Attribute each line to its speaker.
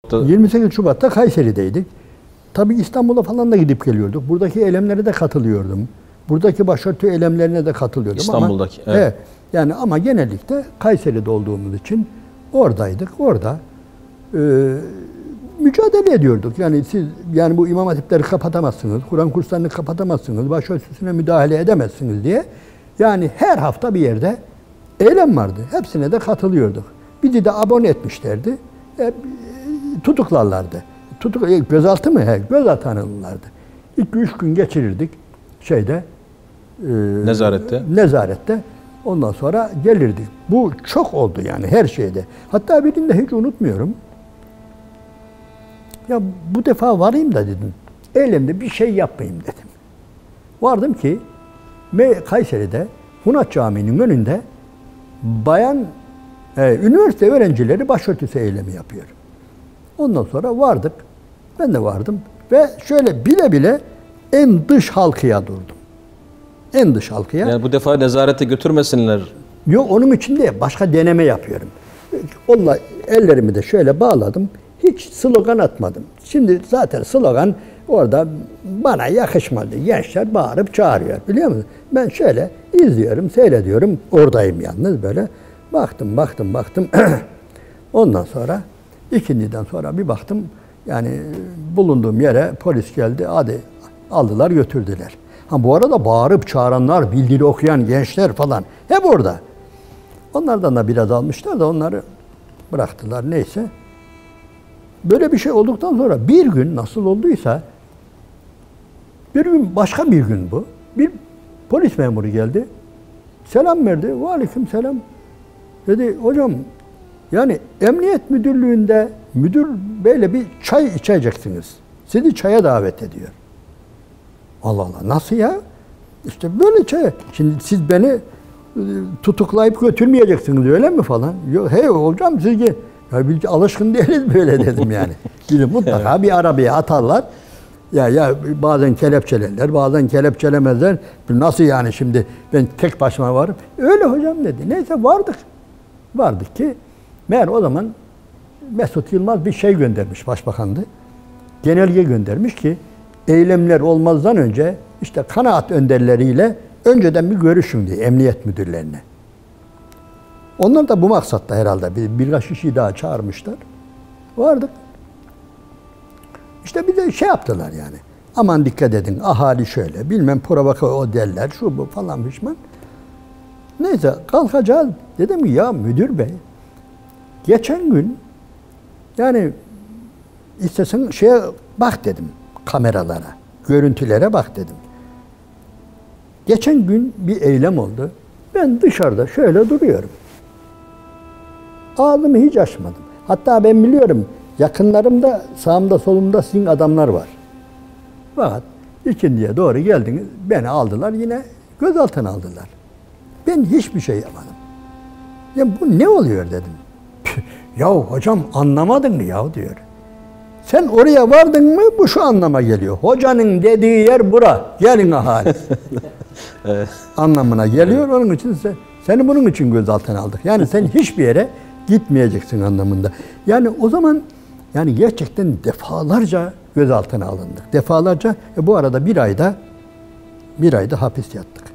Speaker 1: 28 Şubat'ta Kayseri'deydik. Tabii İstanbul'a falan da gidip geliyorduk. Buradaki eylemlere de katılıyordum. Buradaki başörtü eylemlerine de katılıyordum.
Speaker 2: İstanbul'daki.
Speaker 1: Ama, evet. Yani ama genellikle Kayseri'de olduğumuz için oradaydık. Orada mücadele ediyorduk. Yani siz bu imam hatipleri kapatamazsınız, Kur'an kurslarını kapatamazsınız, başörtüsüne müdahale edemezsiniz diye. Yani her hafta bir yerde eylem vardı. Hepsine de katılıyorduk. Bizi de abone etmişlerdi. Tutuklarlardı. Gözaltı mı? Gözaltı alınırlardı. 2-3 gün geçirirdik nezarette. Ondan sonra gelirdik. Bu çok oldu yani her şeyde. Hatta birinde hiç unutmuyorum. Ya bu defa varayım da dedim. Eylemde bir şey yapmayayım dedim. Vardım ki Kayseri'de Hunat Camii'nin önünde bayan üniversite öğrencileri başörtüsü eylemi yapıyor. Ondan sonra vardık. Ben de vardım ve şöyle bile bile en dış halkaya durdum. En dış halkaya.
Speaker 2: Yani bu defa nezarete götürmesinler.
Speaker 1: Yok, onun için de başka deneme yapıyorum. Onunla ellerimi de şöyle bağladım. Hiç slogan atmadım. Şimdi zaten slogan orada bana yakışmadı. Gençler bağırıp çağırıyor, biliyor musun? Ben şöyle izliyorum, seyrediyorum. Oradayım yalnız böyle. Baktım. Ondan sonra ikindiden sonra bir baktım. Yani bulunduğum yere polis geldi. Hadi aldılar götürdüler. Bu arada bağırıp çağıranlar, bildiri okuyan gençler falan hep orada. Onlardan da biraz almışlar da onları bıraktılar, neyse. Böyle bir şey olduktan sonra bir gün nasıl olduysa, bir gün başka bir gün bu. Bir polis memuru geldi. Selam verdi. Aleyküm selam. Dedi hocam yani emniyet müdürlüğünde müdür böyle bir çay içeceksiniz. Sizi çaya davet ediyor. Allah Allah, nasıl ya? İşte böyle çay. Şimdi siz beni tutuklayıp götürmeyeceksiniz öyle mi falan? Yok, hey hocam siz ya biz alışkın değiliz böyle dedim yani. Gidip mutlaka bir arabaya atarlar. Ya bazen kelepçelerler, bazen kelepçelemezler. Nasıl yani şimdi ben tek başıma varım? Öyle hocam dedi. Neyse vardık ki meğer o zaman Mesut Yılmaz bir şey göndermiş, başbakandı. Genelge göndermiş ki eylemler olmazdan önce işte kanaat önderleriyle önceden bir görüşün diye emniyet müdürlerine. Onlar da bu maksatta herhalde birkaç kişiyi daha çağırmışlar. Vardık. İşte bir de şey yaptılar yani. Aman dikkat edin, ahali şöyle, bilmem provoka o derler, şu bu falan pişman. Neyse kalkacağız. Dedim ki ya müdür bey, geçen gün yani istesen şeye bak dedim, kameralara, görüntülere bak dedim. Geçen gün bir eylem oldu. Ben dışarıda şöyle duruyorum. Ağzımı hiç açmadım. Hatta ben biliyorum yakınlarımda, sağımda solumda sizin adamlar var. Fakat ikindiye doğru geldiniz, beni aldılar yine gözaltına aldılar. Ben hiçbir şey yapmadım. Ya bu ne oluyor dedim. Ya hocam anlamadın mı ya diyor. Sen oraya vardın mı bu şu anlama geliyor. Hocanın dediği yer bura. Gelin ahali. Evet. Anlamına geliyor. Onun için seni bunun için gözaltına aldık. Yani sen hiçbir yere gitmeyeceksin anlamında. Yani o zaman yani gerçekten defalarca gözaltına alındık. Defalarca bu arada bir ayda hapis yattık.